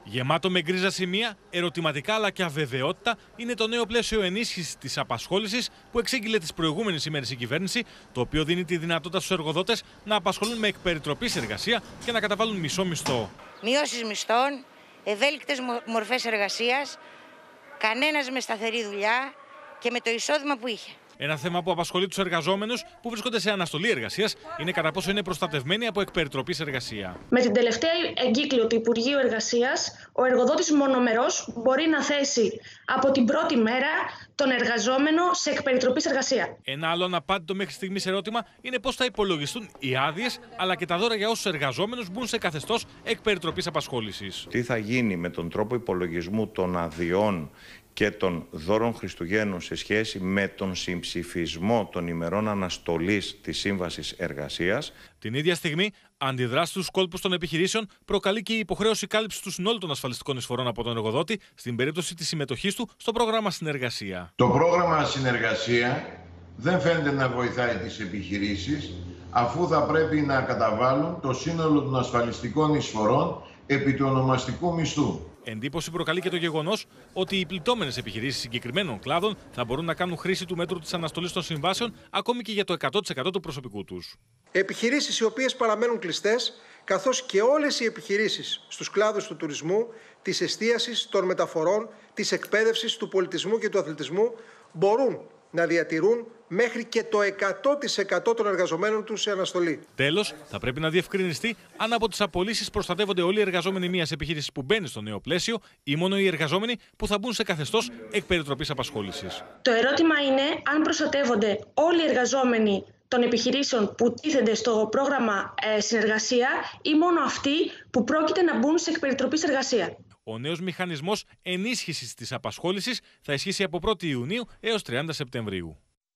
Γεμάτο με γκρίζα σημεία, ερωτηματικά αλλά και αβεβαιότητα είναι το νέο πλαίσιο ενίσχυσης της απασχόλησης που εξήγηλε τις προηγούμενες ημέρες η κυβέρνηση, το οποίο δίνει τη δυνατότητα στους εργοδότες να απασχολούν με εκπεριτροπής εργασία και να καταβάλουν μισό μισθό. Μειώσεις μισθών, ευέλικτες μορφές εργασίας, κανένας με σταθερή δουλειά και με το εισόδημα που είχε. Ένα θέμα που απασχολεί τους εργαζόμενους που βρίσκονται σε αναστολή εργασίας είναι κατά πόσο είναι προστατευμένοι από εκπεριτροπής εργασία. Με την τελευταία εγκύκλιο του Υπουργείου Εργασίας, ο εργοδότης μονομερός μπορεί να θέσει από την πρώτη μέρα τον εργαζόμενο σε εκπεριτροπής εργασία. Ένα άλλο αναπάντητο μέχρι στιγμής ερώτημα είναι πώς θα υπολογιστούν οι άδειες αλλά και τα δώρα για όσους εργαζόμενους μπουν σε καθεστώς εκπεριτροπής απασχόλησης. Τι θα γίνει με τον τρόπο υπολογισμού των αδειών και των δώρων Χριστουγέννων σε σχέση με τον συμψηφισμό των ημερών αναστολής της Σύμβασης Εργασίας. Την ίδια στιγμή, αντιδράσεις στους κόλπους των επιχειρήσεων προκαλεί και η υποχρέωση κάλυψης του συνόλου των ασφαλιστικών εισφορών από τον εργοδότη στην περίπτωση της συμμετοχής του στο πρόγραμμα Συνεργασία. Το πρόγραμμα Συνεργασία δεν φαίνεται να βοηθάει τις επιχειρήσεις, αφού θα πρέπει να καταβάλουν το σύνολο των ασφαλιστικών εισφορών επί του ονομαστικού μισθού. Εντύπωση προκαλεί και το γεγονός ότι οι πληττόμενες επιχειρήσεις συγκεκριμένων κλάδων θα μπορούν να κάνουν χρήση του μέτρου της αναστολής των συμβάσεων ακόμη και για το 100% του προσωπικού τους. Επιχειρήσεις οι οποίες παραμένουν κλειστές, καθώς και όλες οι επιχειρήσεις στους κλάδους του τουρισμού, της εστίασης, των μεταφορών, της εκπαίδευσης, του πολιτισμού και του αθλητισμού, μπορούν να διατηρούν μέχρι και το 100% των εργαζομένων τους σε αναστολή. Τέλος, θα πρέπει να διευκρινιστεί αν από τις απολύσεις προστατεύονται όλοι οι εργαζόμενοι μιας επιχείρησης που μπαίνει στο νέο πλαίσιο ή μόνο οι εργαζόμενοι που θα μπουν σε καθεστώς εκπεριτροπής απασχόλησης. Το ερώτημα είναι αν προστατεύονται όλοι οι εργαζόμενοι των επιχειρήσεων που τίθενται στο πρόγραμμα Συνεργασία ή μόνο αυτοί που πρόκειται να μπουν σε εκπεριτροπής εργασία. Ο νέος μηχανισμός ενίσχυσης της απασχόλησης θα ισχύσει από 1η Ιουνίου έως 30 Σεπτεμβρίου.